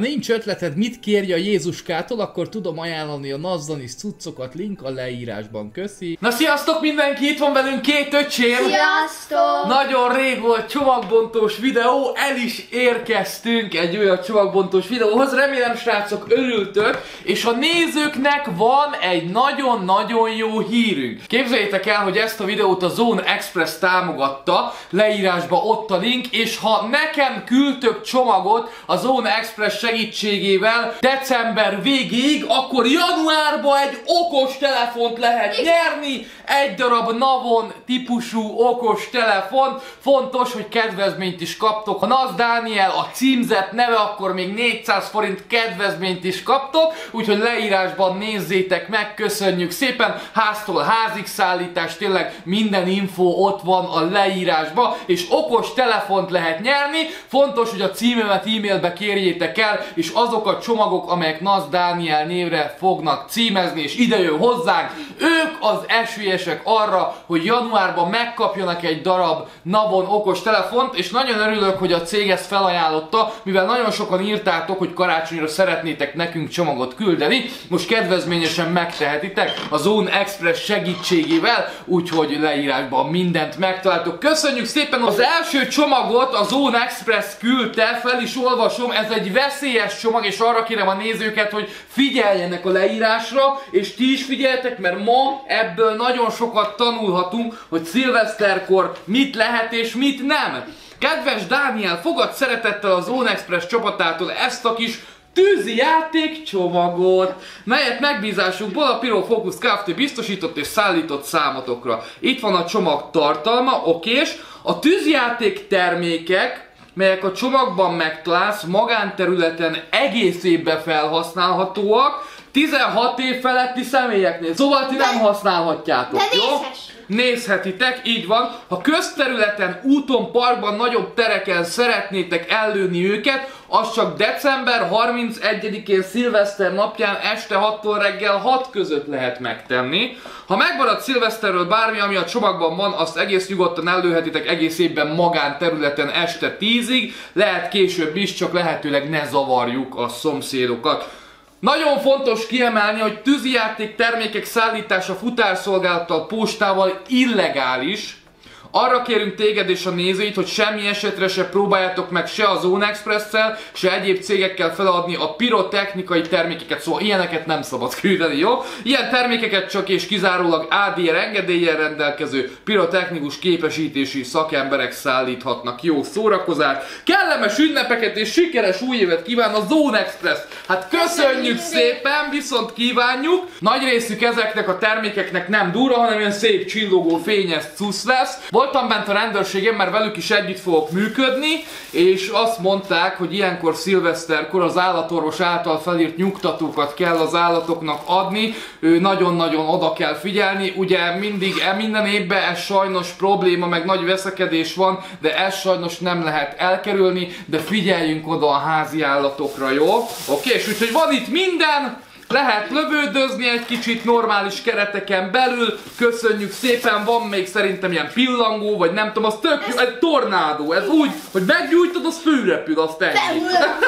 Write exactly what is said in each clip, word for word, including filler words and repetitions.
Ha nincs ötleted, mit kérj a Jézuskától, akkor tudom ajánlani a Nazdanis cuccokat, link a leírásban. Köszi! Na sziasztok mindenki, itt van velünk két öcsém! Sziasztok! Nagyon rég volt csomagbontós videó, el is érkeztünk egy olyan csomagbontós videóhoz, remélem srácok örültök, és a nézőknek van egy nagyon-nagyon jó hírünk. Képzeljétek el, hogy ezt a videót a Zone Express támogatta, leírásban ott a link, és ha nekem küldtök csomagot a Zone Express segítségével december végéig, akkor januárban egy okos telefont lehet nyerni, egy darab Navon típusú okos telefon. Fontos, hogy kedvezményt is kaptok. Ha Naz Dániel a címzett neve, akkor még négyszáz forint kedvezményt is kaptok, úgyhogy leírásban nézzétek meg, köszönjük szépen. Háztól házig szállítás, tényleg minden info ott van a leírásban, és okos telefont lehet nyerni. Fontos, hogy a címemet e-mailbe kérjétek el, és azok a csomagok, amelyek Naz Dániel névre fognak címezni, és ide jön hozzánk, ők az esélyesek arra, hogy januárban megkapjanak egy darab Navon okos telefont, és nagyon örülök, hogy a cég ezt felajánlotta, mivel nagyon sokan írtátok, hogy karácsonyra szeretnétek nekünk csomagot küldeni, most kedvezményesen megtehetitek a Zone Express segítségével, úgyhogy leírásban mindent megtaláltok. Köszönjük szépen! Az első csomagot a Zone Express küldte, fel is olvasom, ez egy veszélyes csomag, és arra kérem a nézőket, hogy figyeljenek a leírásra, és ti is figyeljetek, mert ma ebből nagyon sokat tanulhatunk, hogy szilveszterkor mit lehet és mit nem. Kedves Dániel, fogad szeretettel a Zone Express csapatától ezt a kis tűzijáték csomagot, melyet megbízásunkból a Pyro Focus Kft. Biztosított és szállított számotokra. Itt van a csomag tartalma, okés. A tűzijáték termékek, melyek a csomagban megtalálsz, magánterületen egész évben felhasználhatóak, tizenhat év feletti személyeknél. Szóval ti nem használhatjátok, de jó? nézhess. Nézhetitek, így van. Ha közterületen, úton, parkban, nagyobb tereken szeretnétek ellőni őket, az csak december harmincegyedikén szilveszter napján este hattól reggel hat között lehet megtenni. Ha megmarad szilveszterről bármi, ami a csomagban van, azt egész nyugodtan ellőhetitek egész évben magánterületen este tízig. Lehet később is, csak lehetőleg ne zavarjuk a szomszédokat. Nagyon fontos kiemelni, hogy tűzijáték termékek szállítása futárszolgálattal, postával illegális. Arra kérünk téged és a nézőit, hogy semmi esetre se próbáljátok meg se a Zone Express-szel, se egyéb cégekkel feladni a pirotechnikai termékeket, szóval ilyeneket nem szabad küldeni, jó? Ilyen termékeket csak és kizárólag á dé er engedéllyel rendelkező pirotechnikus képesítési szakemberek szállíthatnak. Jó szórakozást, kellemes ünnepeket és sikeres új évet kíván a Zone Express! Hát köszönjük szépen, viszont kívánjuk! Nagy részük ezeknek a termékeknek nem durva, hanem ilyen szép csillogó fényes cusz lesz. Voltam bent a rendőrségem, mert velük is együtt fogok működni, és azt mondták, hogy ilyenkor szilveszterkor az állatorvos által felírt nyugtatókat kell az állatoknak adni, nagyon-nagyon oda kell figyelni, ugye mindig, minden évben ez sajnos probléma, meg nagy veszekedés van, de ezt sajnos nem lehet elkerülni, de figyeljünk oda a házi állatokra, jó? Oké, és úgyhogy van itt minden, lehet lövődözni egy kicsit normális kereteken belül, köszönjük szépen, van még szerintem ilyen pillangó, vagy nem tudom, az tök jó, egy tornádó, ez úgy, hogy meggyújtod, az fölrepül, azt ennyi.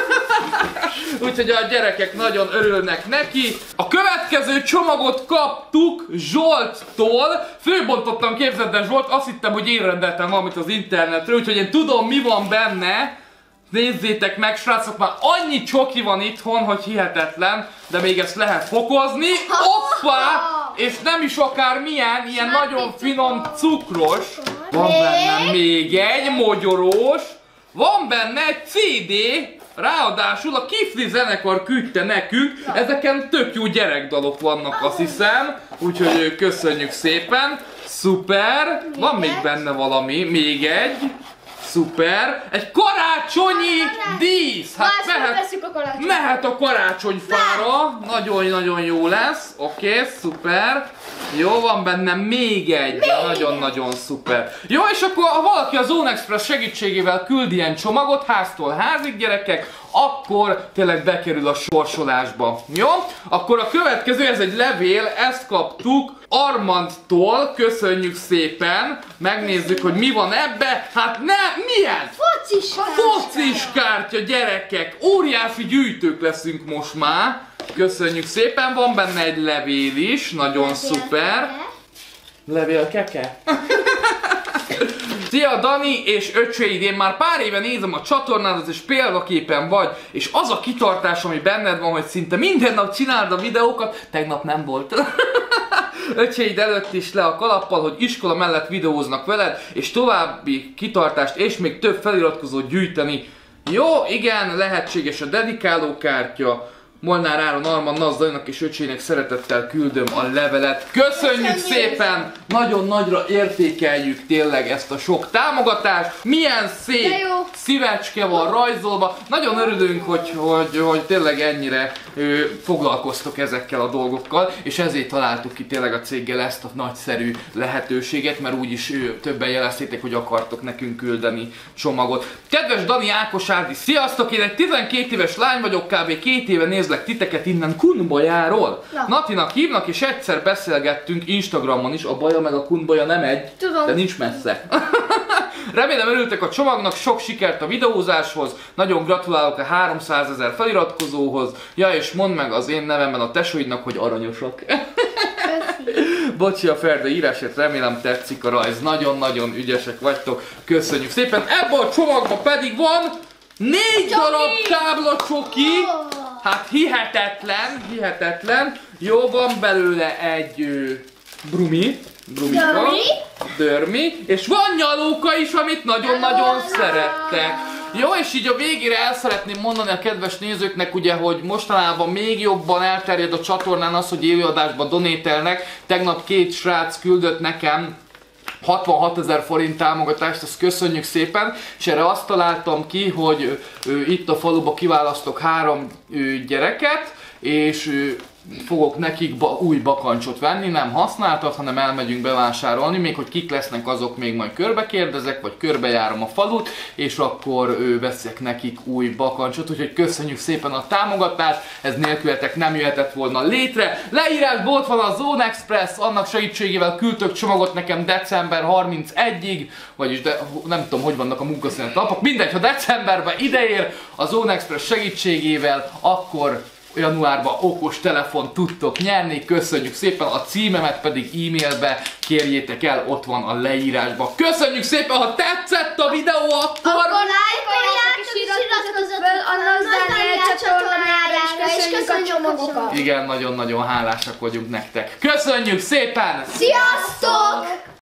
Úgyhogy a gyerekek nagyon örülnek neki. A következő csomagot kaptuk Zsolttól, főbontottam, képzeld el Zsolt, azt hittem, hogy én rendeltem valamit az internetről, úgyhogy én tudom mi van benne. Nézzétek meg, srácok, már annyi csoki van itthon, hogy hihetetlen, de még ezt lehet fokozni. Hoppá! És nem is akár milyen, ilyen nagyon finom cukros. Van benne még egy mogyorós. Van benne egy cé dé, ráadásul a Kifli zenekar küldte nekünk. Ezeken tök jó gyerekdalok vannak, azt hiszem. Úgyhogy köszönjük szépen. Szuper. Van még benne valami, még egy. Szuper! Egy karácsonyi dísz! Hát mehet, a mehet a karácsonyfára, nagyon-nagyon jó lesz, oké, okay, szuper. Jó, van benne még egy, nagyon-nagyon szuper. Jó, és akkor ha valaki a Zone Express segítségével küld ilyen csomagot, háztól házig gyerekek, akkor tényleg bekerül a sorsolásba. Jó? Akkor a következő, ez egy levél, ezt kaptuk Armandtól, köszönjük szépen, megnézzük, hogy mi van ebbe. Hát ne, mi ez? Focis kártya. Focis kártya, gyerekek, óriási gyűjtők leszünk most már. Köszönjük szépen, van benne egy levél is, nagyon levél szuper. Levél keke? Szia Dani és öcséid, én már pár éve nézem a csatornádat és példaképen vagy, és az a kitartás, ami benned van, hogy szinte minden nap csináld a videókat, tegnap nem volt. Öcséid előtt is le a kalappal, hogy iskola mellett videóznak veled, és további kitartást és még több feliratkozót gyűjteni. Jó, igen, lehetséges a dedikálókártya. Molnár Áron, Armand Nazdalinak és öcsének szeretettel küldöm a levelet. Köszönjük, Köszönjük szépen! Nagyon nagyra értékeljük tényleg ezt a sok támogatást. Milyen szép szívecske van rajzolva. Nagyon örülünk, hogy, hogy, hogy tényleg ennyire ő, foglalkoztok ezekkel a dolgokkal, és ezért találtuk ki tényleg a céggel ezt a nagyszerű lehetőséget, mert úgyis ő, többen jeleztétek, hogy akartok nekünk küldeni csomagot. Kedves Dani, Ákos, Árdi, sziasztok! Én egy tizenkét éves lány vagyok, kb. két éve nézlek titeket innen Kunbajáról. Na. Natinak hívnak, és egyszer beszélgettünk Instagramon is, a baja meg a Kunbaja nem egy, Tudom. de nincs messze. Remélem örültek a csomagnak, sok sikert a videózáshoz, nagyon gratulálok a háromszázezer feliratkozóhoz. Ja, és mondd meg az én nevemben a tesóidnak, hogy aranyosak. Bocsi a Ferde írásért, remélem tetszik a rajz, nagyon-nagyon ügyesek vagytok, köszönjük szépen. Ebben a csomagban pedig van négy darab táblacsoki. Hát hihetetlen, hihetetlen. Jó, van belőle egy ő, brumi, brumika, dörmi. dörmi, és van nyalóka is, amit nagyon-nagyon szerettek. Jó, és így a végére el szeretném mondani a kedves nézőknek, ugye, hogy mostanában még jobban elterjed a csatornán az, hogy élőadásban donételnek. Tegnap két srác küldött nekem hatvanhatezer forint támogatást, ezt köszönjük szépen, és erre azt találtam ki, hogy ő, itt a faluba kiválasztok három ő, gyereket, és ő, fogok nekik ba, új bakancsot venni, nem használtat, hanem elmegyünk bevásárolni, még hogy kik lesznek, azok még majd körbe kérdezek, vagy körbejárom a falut, és akkor ő, veszek nekik új bakancsot, úgyhogy köszönjük szépen a támogatást, ez nélkületek nem jöhetett volna létre. Leírásban ott van a Zone Express, annak segítségével küldtök csomagot nekem december harmincegyig, vagyis de, nem tudom, hogy vannak a munkaszünet napok, mindegy, ha decemberben ideér a Zone Express segítségével, akkor januárban okos telefon tudtok nyerni, köszönjük szépen, a címemet pedig e-mailbe kérjétek el, ott van a leírásban. Köszönjük szépen, ha tetszett a videó, akkor... Akkor lájkoljátok és iratkozzatok fel a Nazdaliel csatornájára, és köszönjük a csomagokat. Igen, nagyon-nagyon hálásak vagyunk nektek. Köszönjük szépen! Sziasztok!